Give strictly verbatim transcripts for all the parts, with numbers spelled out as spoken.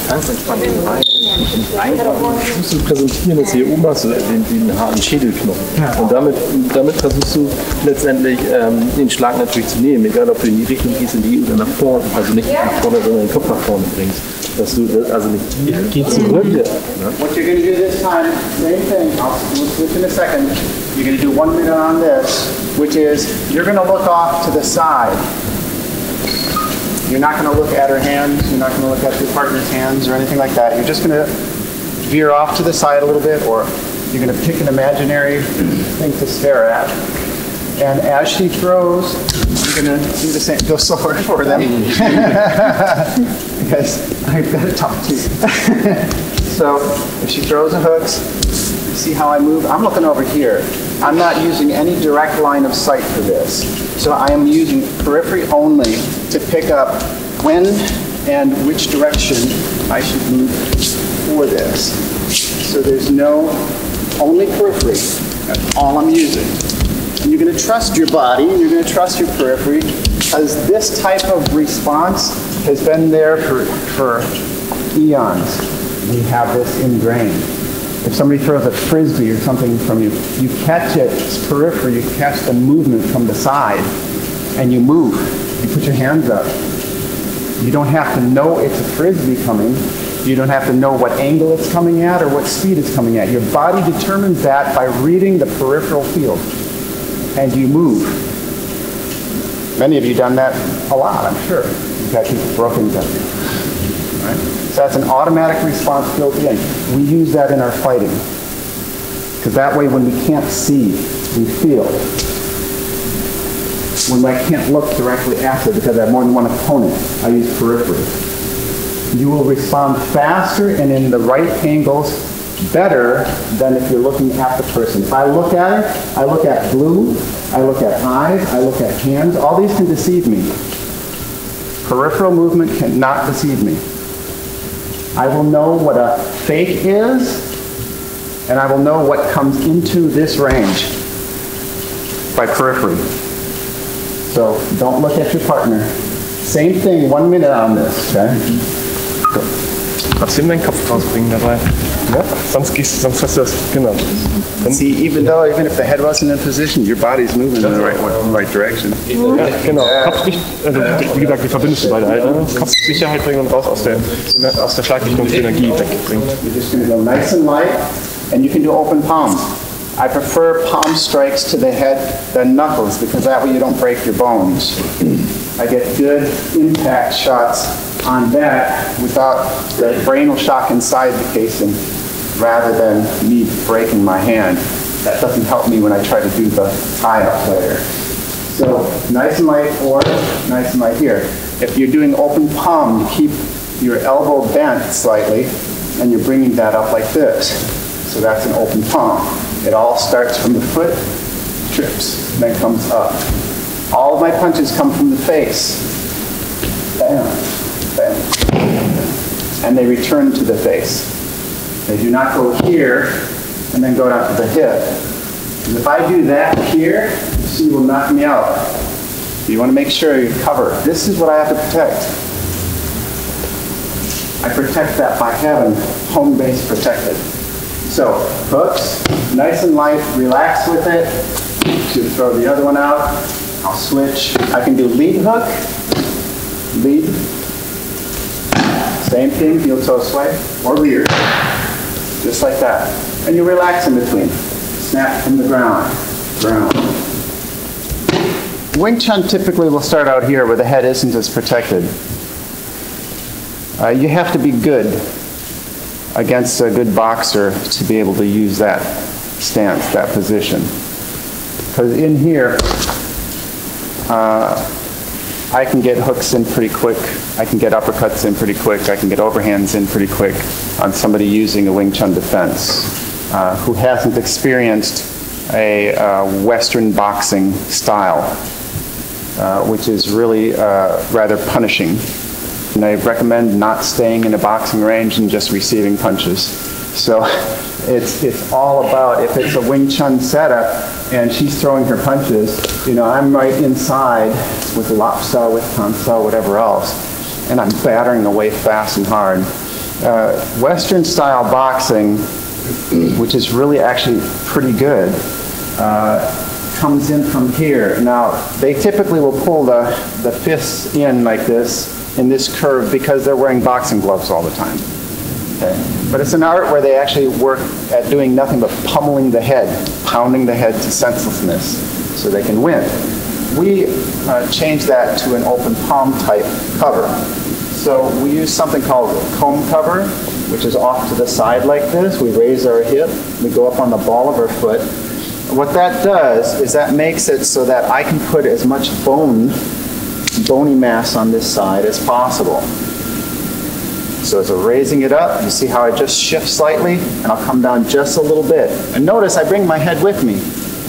ganz entspannt rein und einfach versuchst du präsentieren, dass hier oben hast du den, den harten Schädelknochen. Ja. Und damit, damit versuchst du letztendlich ähm, den Schlag natürlich zu nehmen, egal ob du in die Richtung gehst, in die oder nach vorne, also nicht nach vorne, sondern den Kopf nach vorne bringst. Dass du, also nicht hier, geh zurück. Ja. What you're going to do this time, same thing, I'll switch in a second. You're going to do one minute on this, which is you're going to look off to the side. You're not going to look at her hands, you're not going to look at your partner's hands or anything like that. You're just going to veer off to the side a little bit, or you're going to pick an imaginary thing to stare at. And as she throws, you're going to do the same, go slower for them. Because I've got to talk to you. So if she throws the hooks, you see how I move? I'm looking over here. I'm not using any direct line of sight for this. So I am using periphery only to pick up when and which direction I should move for this. So there's no, only periphery. That's all I'm using. And you're going to trust your body, and you're going to trust your periphery, because this type of response has been there for, for eons. We have this ingrained. If somebody throws a frisbee or something from you, you catch it, it's periphery, you catch the movement from the side, and you move. You put your hands up. You don't have to know it's a frisbee coming. You don't have to know what angle it's coming at or what speed it's coming at. Your body determines that by reading the peripheral field. And you move. Many of you done that a lot, I'm sure. You've had people broken down. Right? So that's an automatic response built in. We use that in our fighting. Because that way when we can't see, we feel. When I can't look directly at it because I have more than one opponent, I use periphery. You will respond faster and in the right angles better than if you're looking at the person. If I look at her, I look at blue, I look at eyes, I look at hands. All these can deceive me. Peripheral movement cannot deceive me. I will know what a fake is, and I will know what comes into this range by periphery. So don't look at your partner. Same thing, one minute on this, okay? Go. Trotzdem deinen Kopf rausbringen dabei. Yep. Sonst gehst, sonst hast du das, genau. See, even though, even if the head wasn't in position, your body's moving in the right, right direction. Ja, genau. Kopf nicht, also wie gesagt, wie verbindest du beide halt, ne? Kopf Sicherheit bringen und raus aus der, aus der Schlaglichtung die Energie wegbringen. You're just going to go nice and light, and you can do open palms. I prefer palm strikes to the head than knuckles, because that way you don't break your bones. I get good impact shots on that without the brainal shock inside the casing, rather than me breaking my hand. That doesn't help me when I try to do the tie-up later. So nice and light, or nice and light here. If you're doing open palm, you keep your elbow bent slightly, and you're bringing that up like this. So that's an open palm. It all starts from the foot, trips, then comes up. All of my punches come from the face. Bam, bam. And they return to the face. They do not go here and then go down to the hip. Because if I do that here, she will knock me out. You want to make sure you cover. This is what I have to protect. I protect that by having home base protected. So, hooks, nice and light, relax with it. To throw the other one out, I'll switch. I can do lead hook, lead. Same thing, heel toe sway, or rear. Just like that. And you relax in between. Snap from the ground, ground. Wing Chun typically will start out here where the head isn't as protected. Uh, you have to be good against a good boxer to be able to use that stance, that position. Because in here, uh, I can get hooks in pretty quick, I can get uppercuts in pretty quick, I can get overhands in pretty quick on somebody using a Wing Chun defense uh, who hasn't experienced a uh, Western boxing style, uh, which is really uh, rather punishing. And I recommend not staying in a boxing range and just receiving punches. So it's, it's all about, if it's a Wing Chun setup and she's throwing her punches, you know, I'm right inside with lap style, with tan style, whatever else, and I'm battering away fast and hard. uh, Western style boxing, which is really actually pretty good, uh, comes in from here. Now, they typically will pull the, the fists in like this, in this curve, because they're wearing boxing gloves all the time. Okay. But it's an art where they actually work at doing nothing but pummeling the head, pounding the head to senselessness so they can win. We uh, changed that to an open palm type cover. So we use something called comb cover, which is off to the side like this. We raise our hip, we go up on the ball of our foot. What that does is that makes it so that I can put as much bone, bony mass on this side as possible. So as I'm raising it up, you see how I just shift slightly, and I'll come down just a little bit. And notice I bring my head with me.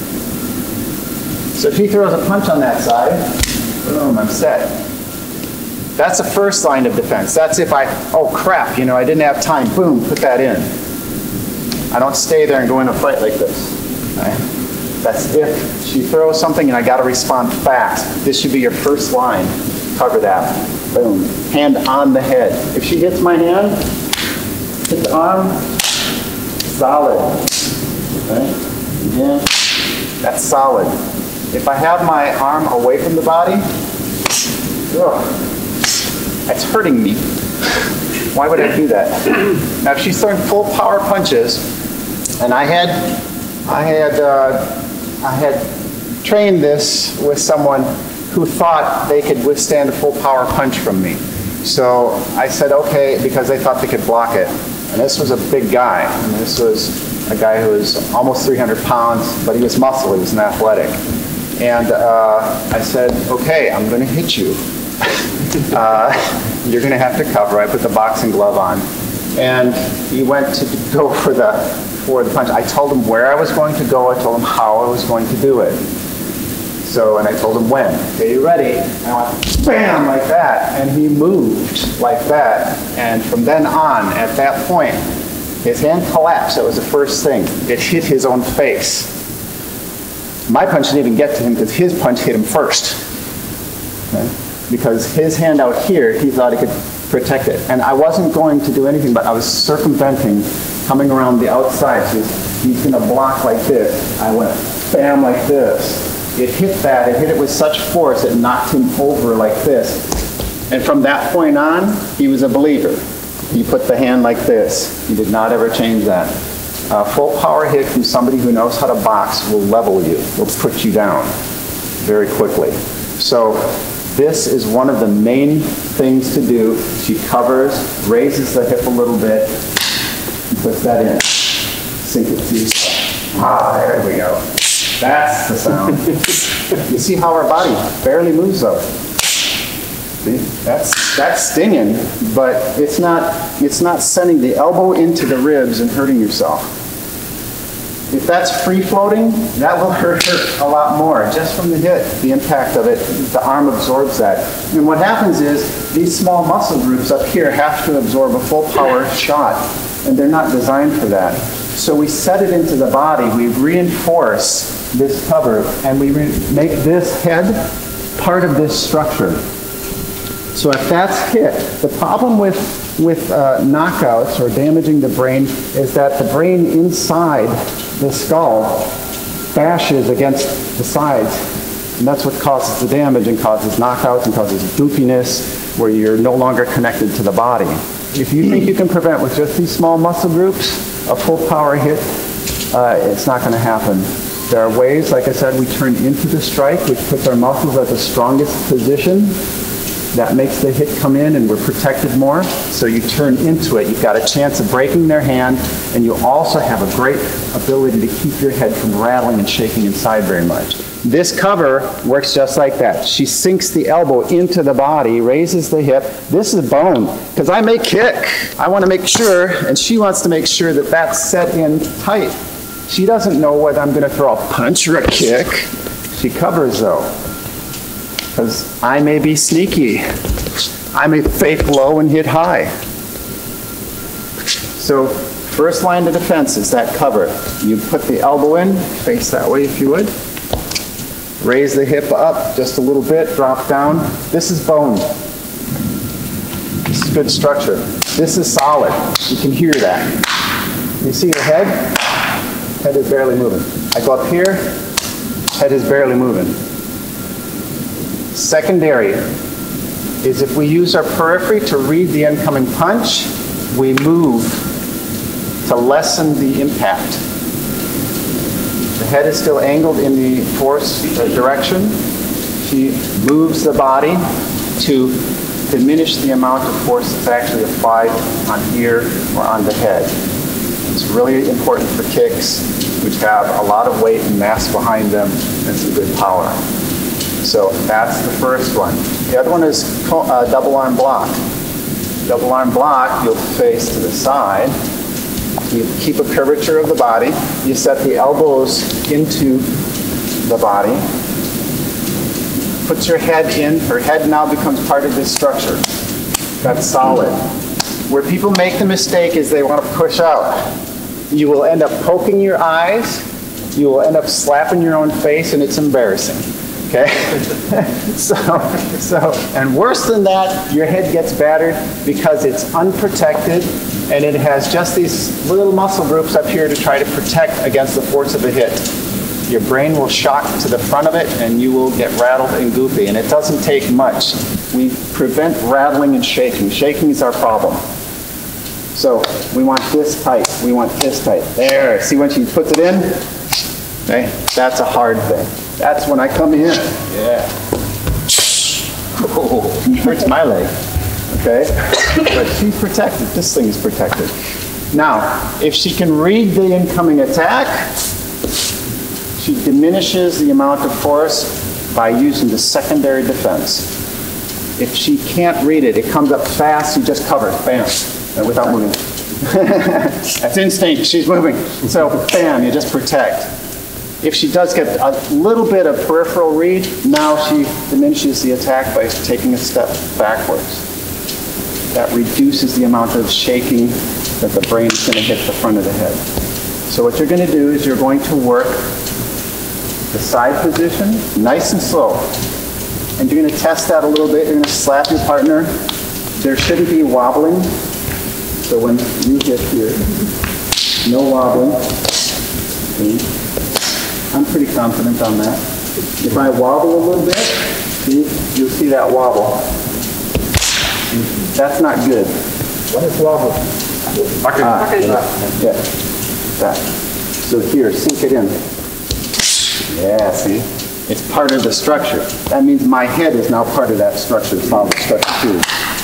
So if he throws a punch on that side, boom, I'm set. That's the first line of defense. That's if I, oh crap, you know, I didn't have time, boom, put that in. I don't stay there and go in a fight like this. Right? That's if she throws something and I gotta respond fast. This should be your first line. Cover that. Boom. Hand on the head. If she hits my hand, hit the arm, solid. Right? Again, that's solid. If I have my arm away from the body, ugh, that's hurting me. Why would I do that? Now, if she's throwing full power punches, and I had, I had, uh, I had trained this with someone who thought they could withstand a full power punch from me. So I said, okay, because they thought they could block it. And this was a big guy. And this was a guy who was almost three hundred pounds, but he was muscle, he was an athletic. And uh, I said, okay, I'm gonna hit you. uh, you're gonna have to cover. I put the boxing glove on. And he went to go for the, for the punch. I told him where I was going to go, I told him how I was going to do it. So, and I told him when. Okay, you ready? And I went, bam, like that. And he moved like that. And from then on, at that point, his hand collapsed. That was the first thing. It hit his own face. My punch didn't even get to him because his punch hit him first. Okay? Because his hand out here, he thought he could protect it. And I wasn't going to do anything, but I was circumventing, coming around the outside. So he's, he's going to block like this. I went, bam, like this. It hit that, it hit it with such force, it knocked him over like this. And from that point on, he was a believer. He put the hand like this. He did not ever change that. A full power hit from somebody who knows how to box will level you, will put you down very quickly. So this is one of the main things to do. She covers, raises the hip a little bit, and puts that in. Sink it through. Ah, there we go. That's the sound. You see how our body barely moves though. See? That's that's stinging, but it's not it's not sending the elbow into the ribs and hurting yourself. If that's free floating, that will hurt her a lot more. Just from the hit, the impact of it, the arm absorbs that. And what happens is these small muscle groups up here have to absorb a full power shot, and they're not designed for that. So we set it into the body, we reinforce this cover, and we make this head part of this structure. So if that's hit, the problem with, with uh, knockouts or damaging the brain is that the brain inside the skull bashes against the sides, and that's what causes the damage and causes knockouts and causes doopiness, where you're no longer connected to the body. If you think you can prevent with just these small muscle groups a full power hit, uh, it's not going to happen. There are ways, like I said, we turn into the strike, which puts our muscles at the strongest position. That makes the hit come in and we're protected more. So you turn into it. You've got a chance of breaking their hand, and you also have a great ability to keep your head from rattling and shaking inside very much. This cover works just like that. She sinks the elbow into the body, raises the hip. This is bone, because I may kick. I want to make sure, and she wants to make sure that that's set in tight. She doesn't know whether I'm going to throw a punch or a kick. She covers though, because I may be sneaky. I may fake low and hit high. So first line of defense is that cover. You put the elbow in, face that way if you would. Raise the hip up just a little bit, drop down. This is bone. This is good structure. This is solid. You can hear that. You see your head? Head is barely moving. I go up here, head is barely moving. Secondary is if we use our periphery to read the incoming punch, we move to lessen the impact. The head is still angled in the force direction. She moves the body to diminish the amount of force that's actually applied on here or on the head. It's really important for kicks, which have a lot of weight and mass behind them and some good power. So that's the first one. The other one is uh, double arm block. Double arm block, you'll face to the side. You keep a curvature of the body. You set the elbows into the body. Put your head in. Her head now becomes part of this structure. That's solid. Where people make the mistake is they want to push out. You will end up poking your eyes. You will end up slapping your own face, and it's embarrassing. Okay? so, so, and worse than that, your head gets battered because it's unprotected, and it has just these little muscle groups up here to try to protect against the force of a hit. Your brain will shock to the front of it, and you will get rattled and goopy, and it doesn't take much. We prevent rattling and shaking. Shaking is our problem. So we want this tight. We want this tight. There. See when she puts it in? Okay? That's a hard thing. That's when I come in. Yeah. Oh, hurts my leg. Okay? But she's protected. This thing is protected. Now, if she can read the incoming attack, she diminishes the amount of force by using the secondary defense. If she can't read it, it comes up fast, you just cover it, bam, without moving. That's instinct, she's moving. So, bam, you just protect. If she does get a little bit of peripheral read, now she diminishes the attack by taking a step backwards. That reduces the amount of shaking that the brain is going to hit the front of the head. So what you're going to do is you're going to work the side position, nice and slow. And you're going to test that a little bit. You're going to slap your partner. There shouldn't be wobbling. So when you hit here, no wobbling. Okay. I'm pretty confident on that. If I wobble a little bit, see, you'll see that wobble. That's not good. What is wobble? Ah, yeah, that. So here, sink it in. Yeah, see? It's part of the structure. That means my head is now part of that structure, solid structure too.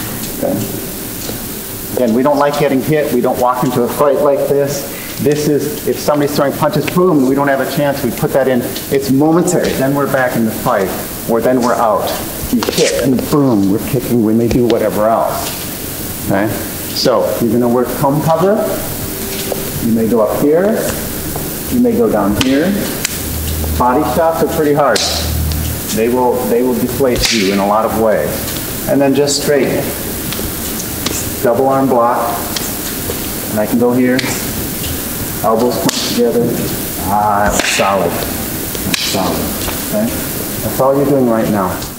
Okay. Again, we don't like getting hit. We don't walk into a fight like this. This is, if somebody's throwing punches, boom, we don't have a chance, we put that in. It's momentary, then we're back in the fight, or then we're out. We hit, and boom, we're kicking, we may do whatever else. Okay? So, you're going to work comb cover. You may go up here. You may go down here. Body shots are pretty hard. They will, they will deflate you in a lot of ways. And then just straight. Double arm block. And I can go here. Elbows come together. Ah, that's solid. That's solid. Okay? That's all you're doing right now.